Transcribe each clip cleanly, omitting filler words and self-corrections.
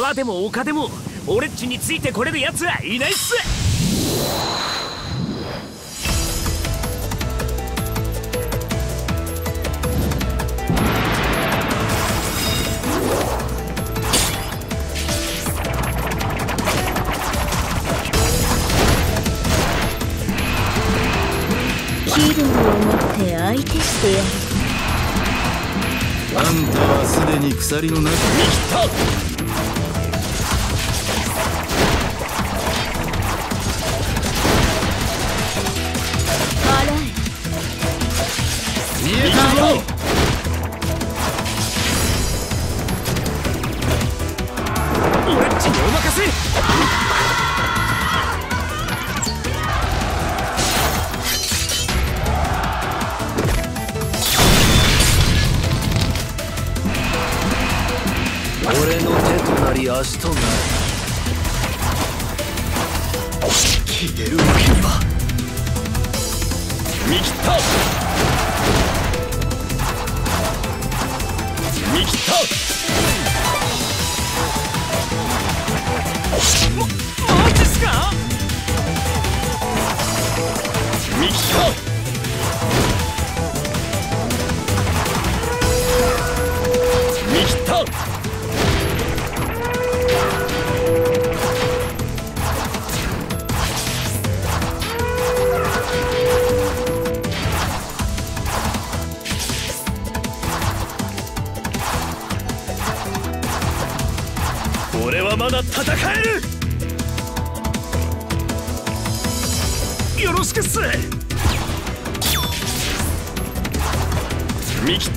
川でも丘でも俺っちについてこれるやつはいないっす。 気分を持って相手してやる。 あんたはすでに鎖の中に来た。見えたぞ。 俺っちにお任せ。 俺の手となり足となる。消えるわけには。見切った。見切った。 マジっすか。 見切った。見切った。俺はまだ戦える。 よろしくっす。 見切った。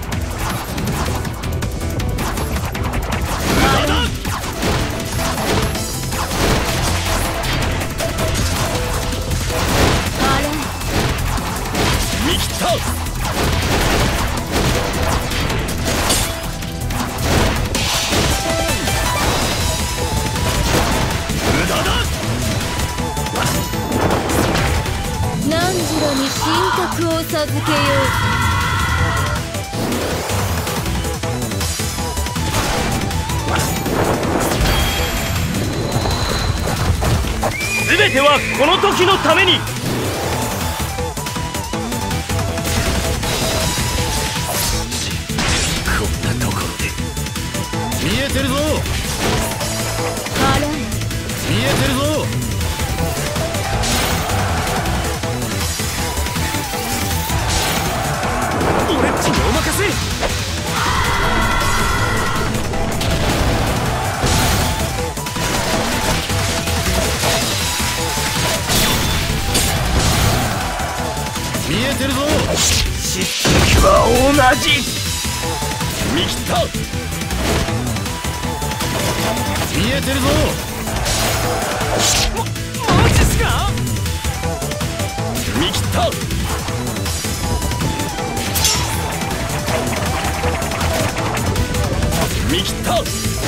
見切った。無駄だ。 何時ろに神格を授けよう。 全てはこの時のために。 こんなところで見えてるぞ。 払え。 見えてるぞ。 俺っちにお任せ。 見えてるぞ。 実績は同じ。 見切った。 見えてるぞ。 マジっすか。 見切った。見切った。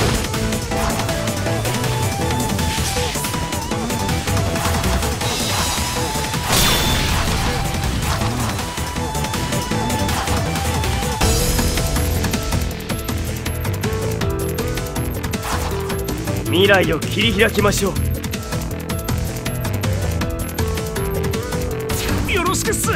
未来を切り開きましょう。よろしくっす。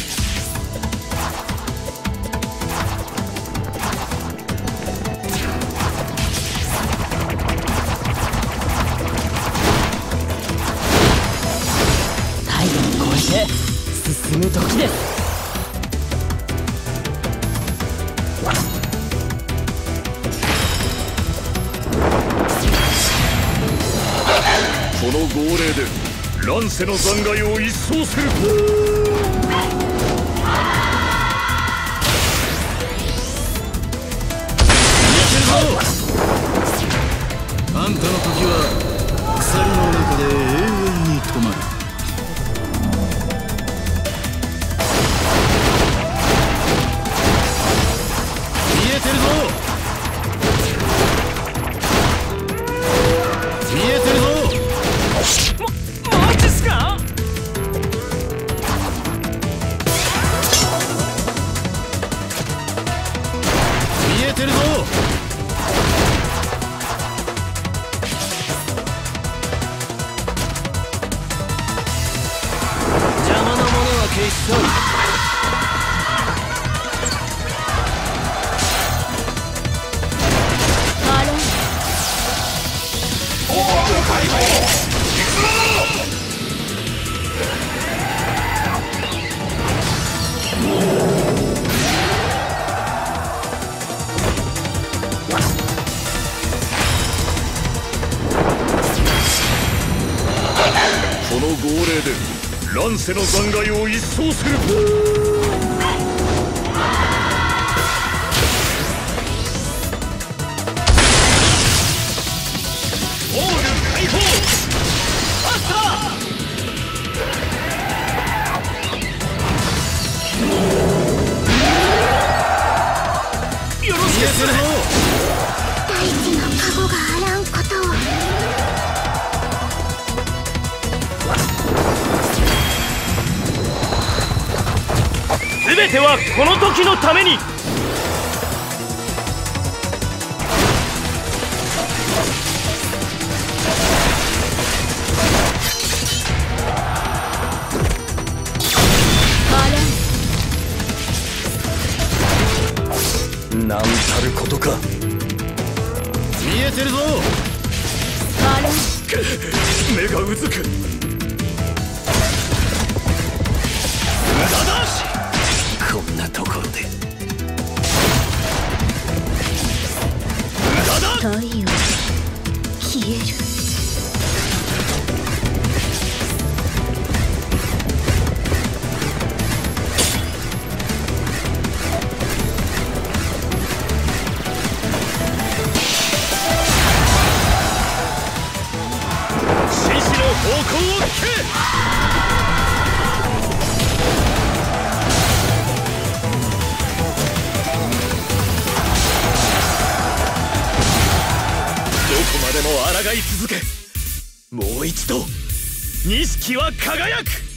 体温を超えて進む時です。 この号令で乱世の残骸を一掃する。 あんたの時は鎖の中で永遠に止まる。見えてるぞ。見えてるぞ。 マジっすか。 世の残骸を一掃する。 オール解放。ファスター。よろしくするぞ。 大地の加護があらんことを。 全てはこの時のために。 なんたることか。見えてるぞ。 目がうずく。無駄だ。 こんなところで無駄だ。 太陽消える。 獅子の方向を聞け。どこまでも抗い続け、もう一度錦は輝く。